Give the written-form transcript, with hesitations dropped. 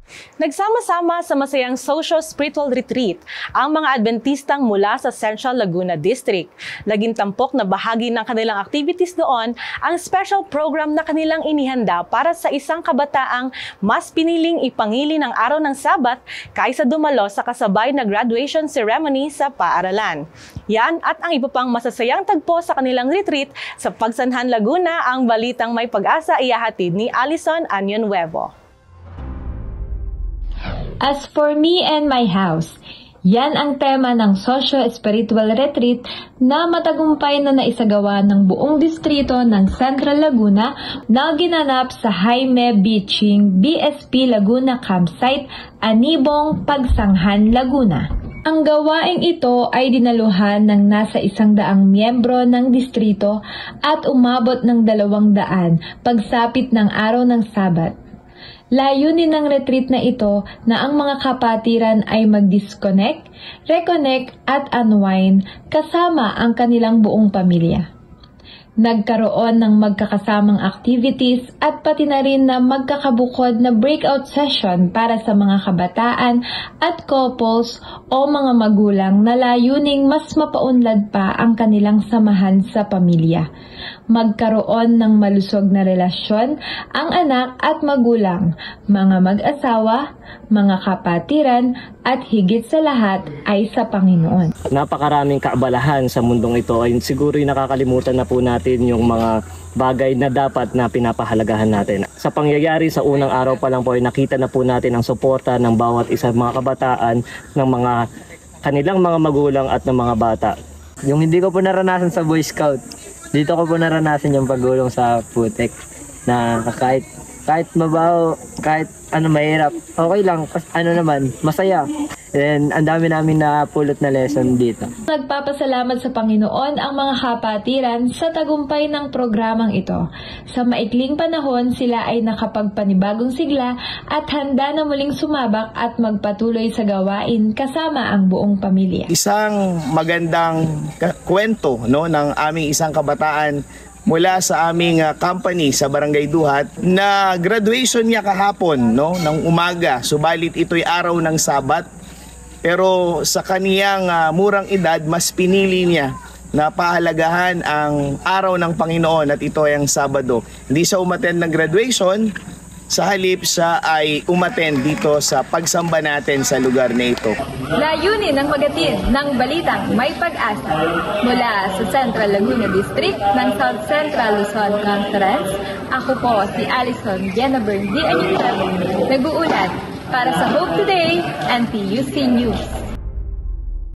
Nagsama-sama sa masayang socio-spiritual retreat ang mga Adventistang mula sa Central Laguna District. Laging tampok na bahagi ng kanilang activities doon ang special program na kanilang inihanda para sa isang kabataang mas piniling ipangili ng araw ng Sabat kaysa dumalo sa kasabay na graduation ceremony sa paaralan. Yan at ang iba pang masasayang tagpo sa kanilang retreat sa Pagsanhan, Laguna, ang balitang may pag-asa ihahatid ni Alison Anion Nuevo. As for me and my house, yan ang tema ng socio-spiritual retreat na matagumpay na naisagawa ng buong distrito ng Central Laguna na ginanap sa Jaime Beaching BSP Laguna Campsite, Anibong, Pagsanghan, Laguna. Ang gawaing ito ay dinaluhan ng nasa 100 miyembro ng distrito at umabot ng 200 pagsapit ng araw ng Sabat. Layunin ng retreat na ito na ang mga kapatiran ay mag-disconnect, reconnect at unwind kasama ang kanilang buong pamilya. Nagkaroon ng magkakasamang activities at pati na rin na magkakabukod na breakout session para sa mga kabataan at couples o mga magulang na layuning mas mapaunlad pa ang kanilang samahan sa pamilya. Magkaroon ng malusog na relasyon ang anak at magulang, mga mag-asawa, mga kapatiran, at higit sa lahat ay sa Panginoon. Napakaraming kaabalahan sa mundong ito ay siguro nakakalimutan na po natin yung mga bagay na dapat na pinapahalagahan natin. Sa pangyayari sa unang araw pa lang po ay nakita na po natin ang suporta ng bawat isa mga kabataan, ng mga kanilang mga magulang at ng mga bata. Yung hindi ko po naranasan sa Boy Scout, dito ko po naranasan yung pagulong sa putek na kahit mabaho, kahit mahirap, okay lang, naman, masaya. And ang dami namin napulot na lesson dito. Nagpapasalamat sa Panginoon ang mga kapatiran sa tagumpay ng programang ito. Sa maikling panahon, sila ay nakapagpanibagong sigla at handa na muling sumabak at magpatuloy sa gawain kasama ang buong pamilya. Isang magandang kwento ng aming isang kabataan mula sa aming company sa Barangay Duhat na graduation niya kahapon ng umaga, subalit ito'y araw ng Sabat. Pero sa kaniyang murang edad, mas pinili niya na pahalagahan ang araw ng Panginoon at ito ay ang Sabado. Hindi siya umattend ng graduation, sa halip siya ay umattend dito sa pagsamba natin sa lugar na ito. Layunin ng magatin ng balitang may pag-asa mula sa Central Laguna District ng South Central Luzon Conference. Ako po si Alison Jennifer D. Anion Nuevo, nag-uulat para sa Hope Today and PUC News.